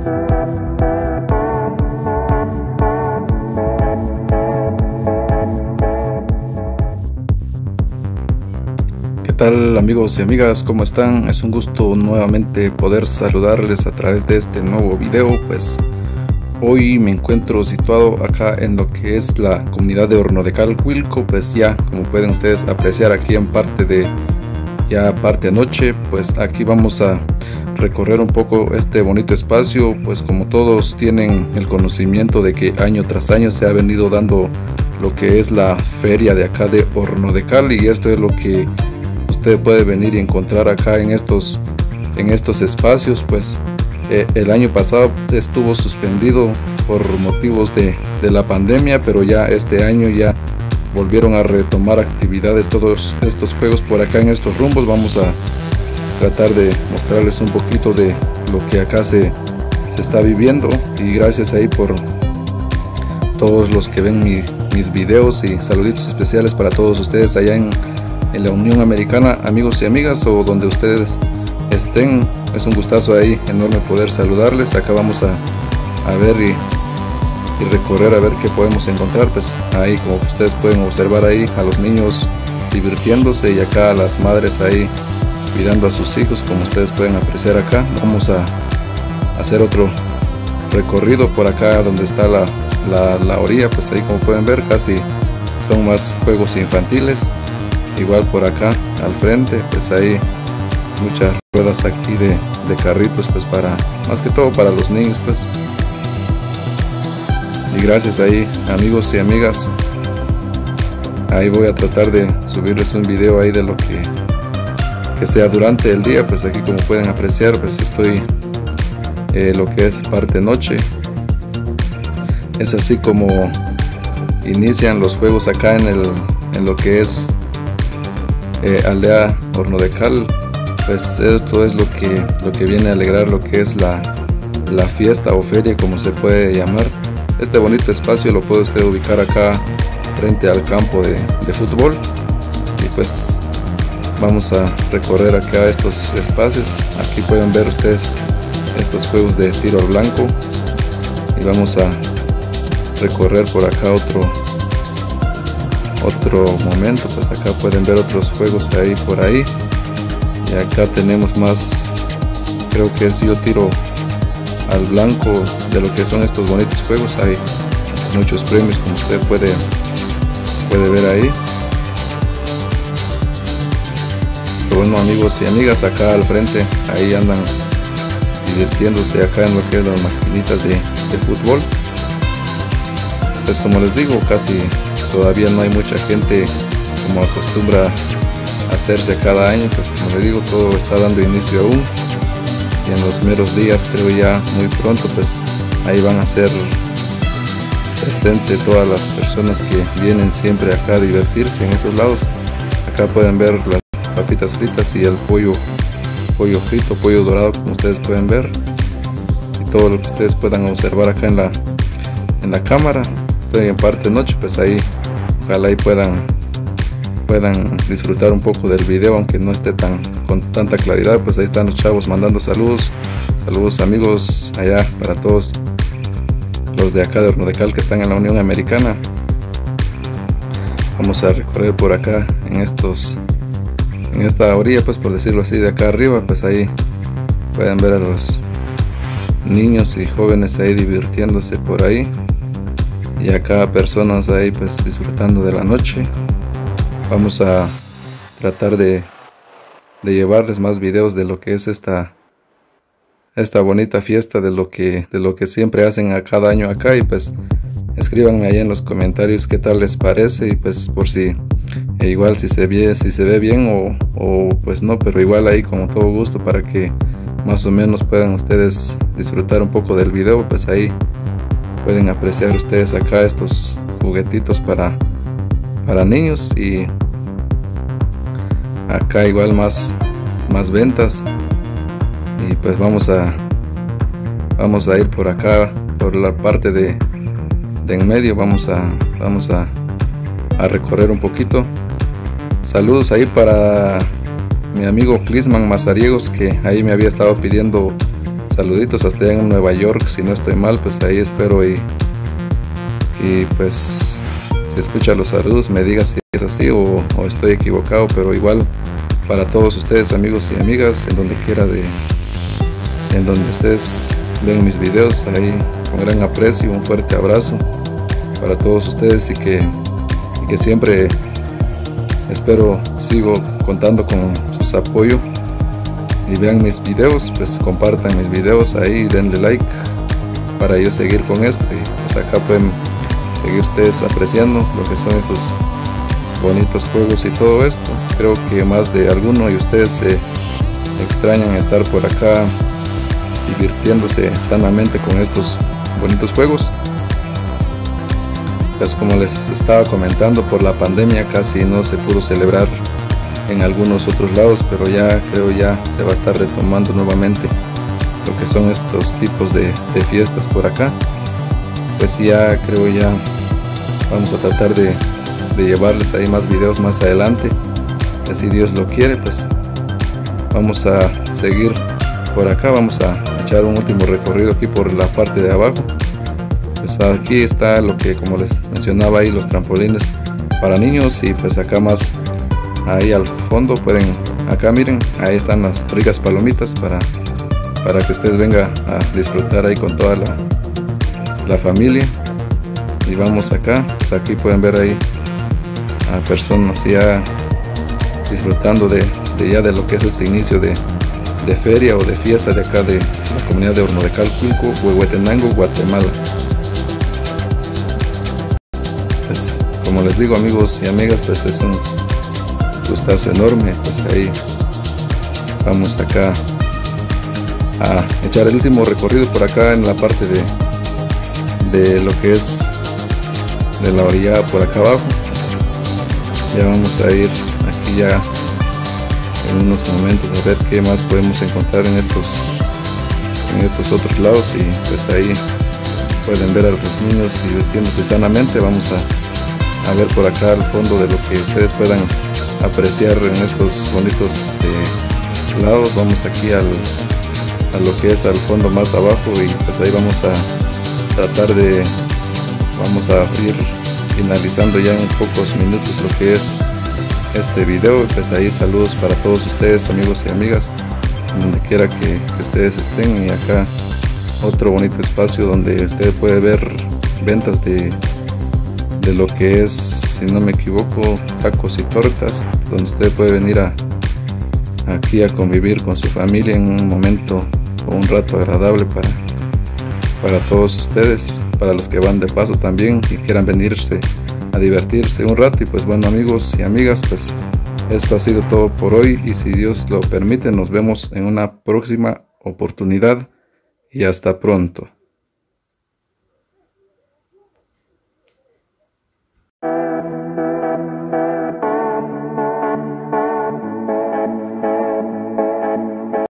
¿Qué tal, amigos y amigas? ¿Cómo están? Es un gusto nuevamente poder saludarles a través de este nuevo video. Pues hoy me encuentro situado acá en lo que es la comunidad de Horno de Cal, Huilco. Pues ya, como pueden ustedes apreciar aquí en parte anoche, pues aquí vamos a recorrer un poco este bonito espacio. Pues como todos tienen el conocimiento de que año tras año se ha venido dando lo que es la feria de acá de Horno de Cal, y esto es lo que usted puede venir y encontrar acá en estos espacios. Pues el año pasado estuvo suspendido por motivos de la pandemia, pero ya este año ya volvieron a retomar actividades todos estos juegos por acá en estos rumbos. Vamos a tratar de mostrarles un poquito de lo que acá se está viviendo, y gracias ahí por todos los que ven mis videos, y saluditos especiales para todos ustedes allá en la Unión Americana, amigos y amigas, o donde ustedes estén. Es un gustazo ahí enorme poder saludarles. Acá vamos a ver y recorrer a ver qué podemos encontrar. Pues ahí, como ustedes pueden observar, ahí a los niños divirtiéndose, y acá a las madres ahí cuidando a sus hijos, como ustedes pueden apreciar acá. Vamos a hacer otro recorrido por acá donde está la orilla. Pues ahí, como pueden ver, casi son más juegos infantiles. Igual por acá al frente, pues hay muchas ruedas aquí de carritos, pues más que todo para los niños, pues. Y gracias ahí, amigos y amigas. Ahí voy a tratar de subirles un video ahí de lo que sea durante el día. Pues aquí, como pueden apreciar, pues estoy lo que es parte noche. Es así como inician los juegos acá en lo que es aldea Horno de Cal. Pues esto es lo que viene a alegrar lo que es la fiesta o feria, como se puede llamar. Este bonito espacio lo puede usted ubicar acá frente al campo de fútbol. Y pues vamos a recorrer acá estos espacios. Aquí pueden ver ustedes estos juegos de tiro al blanco, y vamos a recorrer por acá otro momento. Pues acá pueden ver otros juegos ahí por ahí, y acá tenemos más, creo que es yo tiro al blanco, de lo que son estos bonitos juegos. Hay muchos premios, como usted puede ver ahí. Pero bueno, amigos y amigas, acá al frente ahí andan divirtiéndose acá en lo que es las maquinitas de fútbol. Pues como les digo, casi todavía no hay mucha gente como acostumbra hacerse cada año. Pues como les digo, todo está dando inicio aún, y en los meros días, creo ya muy pronto, pues ahí van a ser presente todas las personas que vienen siempre acá a divertirse en esos lados. Acá pueden ver las papitas fritas y el pollo frito, pollo dorado, como ustedes pueden ver, y todo lo que ustedes puedan observar acá en la cámara. Estoy en parte noche, pues ahí ojalá y puedan disfrutar un poco del video, aunque no esté con tanta claridad. Pues ahí están los chavos mandando saludos amigos allá para todos los de acá de Horno de Cal que están en la Unión Americana. Vamos a recorrer por acá en esta orilla, pues por decirlo así, de acá arriba. Pues ahí pueden ver a los niños y jóvenes ahí divirtiéndose por ahí, y acá personas ahí pues disfrutando de la noche. Vamos a tratar de llevarles más videos de lo que es esta bonita fiesta, de lo que siempre hacen a cada año acá. Y pues escríbanme ahí en los comentarios qué tal les parece, y pues por si igual si se ve bien o pues no, pero igual ahí con todo gusto, para que más o menos puedan ustedes disfrutar un poco del video. Pues ahí pueden apreciar ustedes acá estos juguetitos para niños, y acá igual más ventas. Y pues vamos a ir por acá, por la parte de en medio. Vamos a recorrer un poquito. Saludos ahí para mi amigo Clisman Mazariegos, que ahí me había estado pidiendo saluditos hasta allá en Nueva York, si no estoy mal, pues ahí espero y pues si escucha los saludos me diga si es así o estoy equivocado, pero igual para todos ustedes, amigos y amigas, en donde quiera en donde ustedes ven mis videos, ahí con gran aprecio, un fuerte abrazo para todos ustedes y que siempre sigo contando con sus apoyos y vean mis videos, pues compartan mis videos ahí, denle like para yo seguir con esto y pues acá pueden seguir ustedes apreciando lo que son estos bonitos juegos y todo esto. Creo que más de alguno de ustedes se extrañan estar por acá divirtiéndose sanamente con estos bonitos juegos. Pues como les estaba comentando, por la pandemia casi no se pudo celebrar en algunos otros lados, pero creo ya se va a estar retomando nuevamente lo que son estos tipos de fiestas por acá. Pues ya vamos a tratar de llevarles ahí más videos más adelante, si así Dios lo quiere. Pues vamos a seguir por acá, vamos a echar un último recorrido aquí por la parte de abajo. Pues aquí está lo que, como les mencionaba, ahí los trampolines para niños, y pues acá más ahí al fondo acá miren, ahí están las ricas palomitas para que ustedes vengan a disfrutar ahí con toda la familia. Y vamos acá, pues aquí pueden ver ahí a personas ya disfrutando de lo que es este inicio de feria o de fiesta de acá de la comunidad de Horno de Calculco, Huehuetenango, Guatemala. Pues como les digo, amigos y amigas, pues es un gustazo enorme. Pues ahí vamos acá a echar el último recorrido por acá en la parte de lo que es de la orilla por acá abajo. Ya vamos a ir aquí ya en unos momentos a ver qué más podemos encontrar en estos otros lados, y pues ahí pueden ver a los niños divirtiéndose sanamente. Vamos a ver por acá al fondo de lo que ustedes puedan apreciar en estos bonitos lados. Vamos aquí a lo que es al fondo más abajo, y pues ahí vamos a tratar vamos a ir finalizando ya en pocos minutos lo que es este video. Pues ahí saludos para todos ustedes, amigos y amigas, donde quiera que ustedes estén. Y acá otro bonito espacio donde usted puede ver ventas de lo que es, si no me equivoco, tacos y tortas, donde usted puede venir aquí a convivir con su familia en un momento o un rato agradable para todos ustedes, para los que van de paso también y quieran venirse a divertirse un rato. Y pues bueno, amigos y amigas, pues esto ha sido todo por hoy, y si Dios lo permite nos vemos en una próxima oportunidad, y hasta pronto.